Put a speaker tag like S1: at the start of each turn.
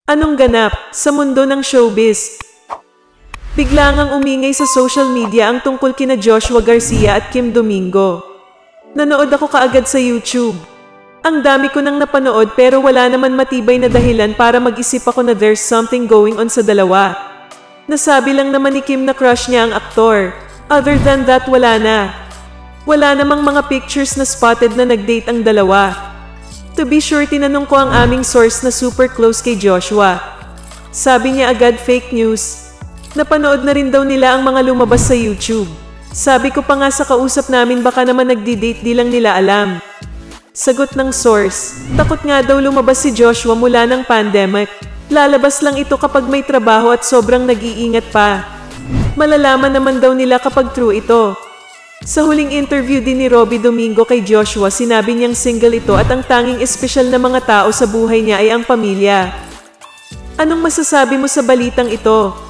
S1: Anong ganap sa mundo ng showbiz? Bigla ngang umingay sa social media ang tungkol kina Joshua Garcia at Kim Domingo. Nanood ako kaagad sa YouTube. Ang dami ko nang napanood pero wala naman matibay na dahilan para mag-isip ako na there's something going on sa dalawa. Nasabi lang naman ni Kim na crush niya ang aktor. Other than that, wala na. Wala namang mga pictures na spotted na nag-date ang dalawa. To be sure, tinanong ko ang aming source na super close kay Joshua. Sabi niya agad fake news. Napanood na rin daw nila ang mga lumabas sa YouTube. Sabi ko pa nga sa kausap namin baka naman nagdi-date di lang nila alam. Sagot ng source, takot nga daw lumabas si Joshua mula ng pandemic. Lalabas lang ito kapag may trabaho at sobrang nag-iingat pa. Malalaman naman daw nila kapag true ito. Sa huling interview din ni Robby Domingo kay Joshua, sinabi niyang single ito at ang tanging espesyal na mga tao sa buhay niya ay ang pamilya. Anong masasabi mo sa balitang ito?